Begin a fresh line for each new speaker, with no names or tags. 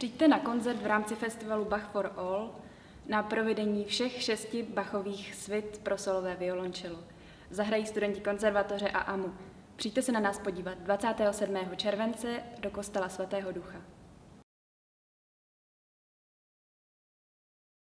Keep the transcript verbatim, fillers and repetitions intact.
Přijďte na koncert v rámci festivalu Bach for All na provedení všech šesti Bachových svit pro solové violoncello. Zahrají studenti konzervatoře a A M U. Přijďte se na nás podívat dvacátého sedmého července do kostela svatého Ducha.